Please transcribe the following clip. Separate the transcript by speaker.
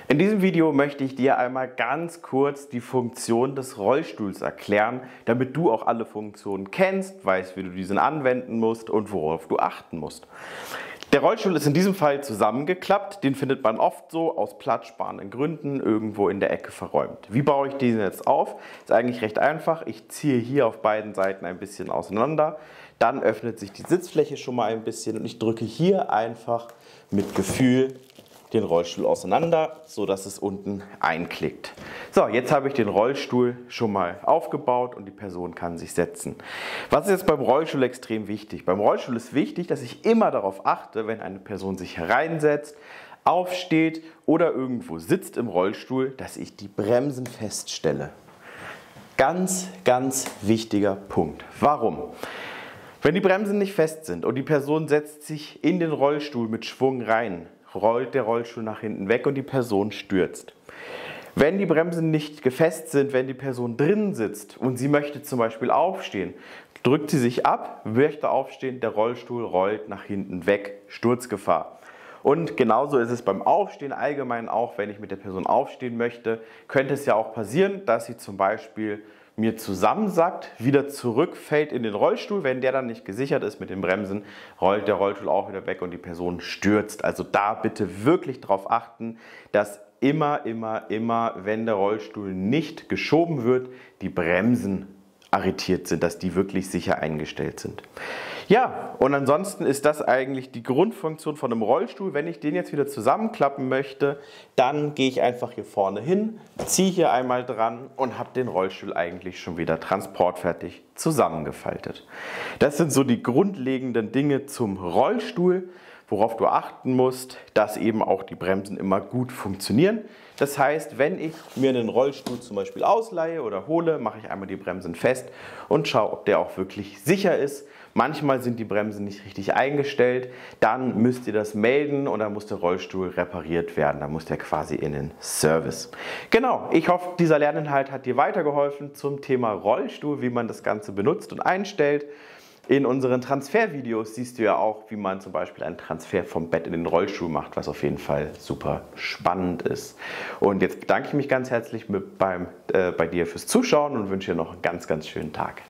Speaker 1: In diesem Video möchte ich dir einmal ganz kurz die Funktion des Rollstuhls erklären, damit du auch alle Funktionen kennst, weißt, wie du diesen anwenden musst und worauf du achten musst. Der Rollstuhl ist in diesem Fall zusammengeklappt, den findet man oft so aus platzsparenden Gründen irgendwo in der Ecke verräumt. Wie baue ich diesen jetzt auf? Ist eigentlich recht einfach. Ich ziehe hier auf beiden Seiten ein bisschen auseinander, dann öffnet sich die Sitzfläche schon mal ein bisschen und ich drücke hier einfach mit Gefühl den Rollstuhl auseinander, so dass es unten einklickt. So, jetzt habe ich den Rollstuhl schon mal aufgebaut und die Person kann sich setzen. Was ist jetzt beim Rollstuhl extrem wichtig? Beim Rollstuhl ist wichtig, dass ich immer darauf achte, wenn eine Person sich hereinsetzt, aufsteht oder irgendwo sitzt im Rollstuhl, dass ich die Bremsen feststelle. Ganz, ganz wichtiger Punkt. Warum? Wenn die Bremsen nicht fest sind und die Person setzt sich in den Rollstuhl mit Schwung rein, rollt der Rollstuhl nach hinten weg und die Person stürzt. Wenn die Bremsen nicht gefesst sind, wenn die Person drin sitzt und sie möchte zum Beispiel aufstehen, drückt sie sich ab, möchte aufstehen, der Rollstuhl rollt nach hinten weg, Sturzgefahr. Und genauso ist es beim Aufstehen allgemein auch, wenn ich mit der Person aufstehen möchte, könnte es ja auch passieren, dass sie zum Beispiel mir zusammensackt, wieder zurückfällt in den Rollstuhl. Wenn der dann nicht gesichert ist mit den Bremsen, rollt der Rollstuhl auch wieder weg und die Person stürzt. Also da bitte wirklich darauf achten, dass immer, wenn der Rollstuhl nicht geschoben wird, die Bremsen arretiert sind, dass die wirklich sicher eingestellt sind. Ja, und ansonsten ist das eigentlich die Grundfunktion von einem Rollstuhl. Wenn ich den jetzt wieder zusammenklappen möchte, dann gehe ich einfach hier vorne hin, ziehe hier einmal dran und habe den Rollstuhl eigentlich schon wieder transportfertig zusammengefaltet. Das sind so die grundlegenden Dinge zum Rollstuhl, worauf du achten musst, dass eben auch die Bremsen immer gut funktionieren. Das heißt, wenn ich mir einen Rollstuhl zum Beispiel ausleihe oder hole, mache ich einmal die Bremsen fest und schaue, ob der auch wirklich sicher ist. Manchmal sind die Bremsen nicht richtig eingestellt, dann müsst ihr das melden und dann muss der Rollstuhl repariert werden. Dann muss der quasi in den Service. Genau, ich hoffe, dieser Lerninhalt hat dir weitergeholfen zum Thema Rollstuhl, wie man das Ganze benutzt und einstellt. In unseren Transfervideos siehst du ja auch, wie man zum Beispiel einen Transfer vom Bett in den Rollstuhl macht, was auf jeden Fall super spannend ist. Und jetzt bedanke ich mich ganz herzlich bei dir fürs Zuschauen und wünsche dir noch einen ganz, ganz schönen Tag.